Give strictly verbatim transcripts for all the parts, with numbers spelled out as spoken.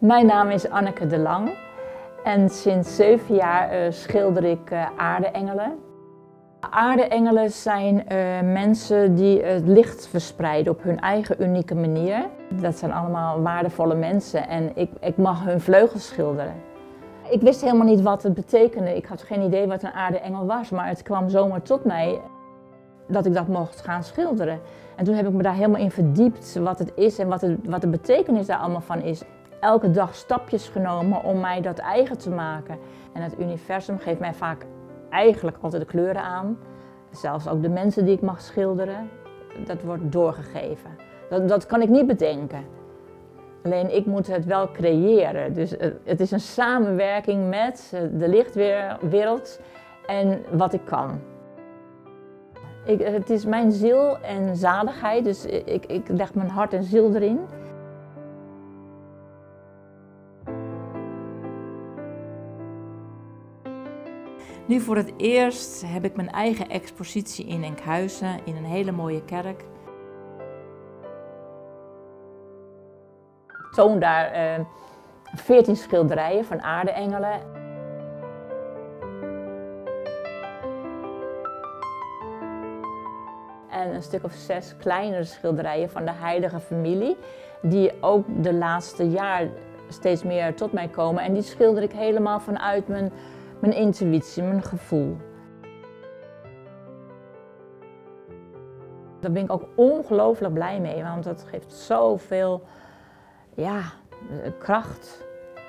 Mijn naam is Anneke de Lang en sinds zeven jaar uh, schilder ik uh, aardeengelen. Aardeengelen zijn uh, mensen die het licht verspreiden op hun eigen unieke manier. Dat zijn allemaal waardevolle mensen en ik, ik mag hun vleugels schilderen. Ik wist helemaal niet wat het betekende. Ik had geen idee wat een aardeengel was, maar het kwam zomaar tot mij dat ik dat mocht gaan schilderen. En toen heb ik me daar helemaal in verdiept wat het is en wat, het, wat de betekenis daar allemaal van is. Elke dag stapjes genomen om mij dat eigen te maken. En het universum geeft mij vaak eigenlijk altijd de kleuren aan. Zelfs ook de mensen die ik mag schilderen, dat wordt doorgegeven. Dat, dat kan ik niet bedenken. Alleen ik moet het wel creëren. Dus het is een samenwerking met de lichtwereld en wat ik kan. Ik, het is mijn ziel en zaligheid, dus ik, ik leg mijn hart en ziel erin. Nu voor het eerst heb ik mijn eigen expositie in Enkhuizen, in een hele mooie kerk. Ik toon daar uh, veertien schilderijen van aardeengelen. En een stuk of zes kleinere schilderijen van de heilige familie, die ook de laatste jaar steeds meer tot mij komen. En die schilder ik helemaal vanuit mijn, mijn intuïtie, mijn gevoel. Daar ben ik ook ongelooflijk blij mee, want dat geeft zoveel ja, kracht.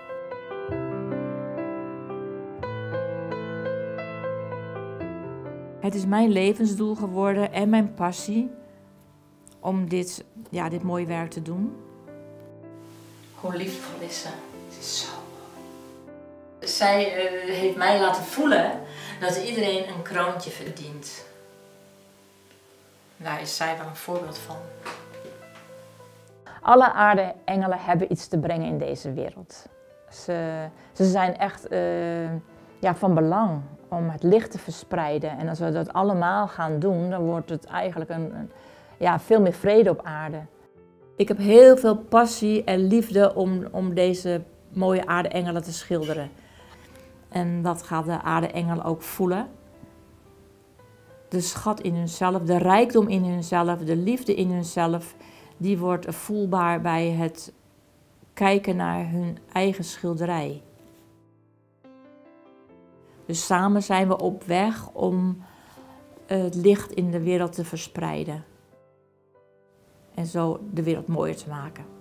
Het is mijn levensdoel geworden en mijn passie om dit, ja, dit mooie werk te doen. Hoe liefdevol is ze. Ze is zo mooi. Zij uh, heeft mij laten voelen dat iedereen een kroontje verdient. Daar is zij wel een voorbeeld van. Alle aardeengelen hebben iets te brengen in deze wereld. Ze, ze zijn echt uh, ja, van belang om het licht te verspreiden. En als we dat allemaal gaan doen, dan wordt het eigenlijk een, een, ja, veel meer vrede op aarde. Ik heb heel veel passie en liefde om, om deze mooie aardeengelen te schilderen. En dat gaat de aardeengel ook voelen. De schat in hunzelf, de rijkdom in hunzelf, de liefde in hunzelf, die wordt voelbaar bij het kijken naar hun eigen schilderij. Dus samen zijn we op weg om het licht in de wereld te verspreiden. En zo de wereld mooier te maken.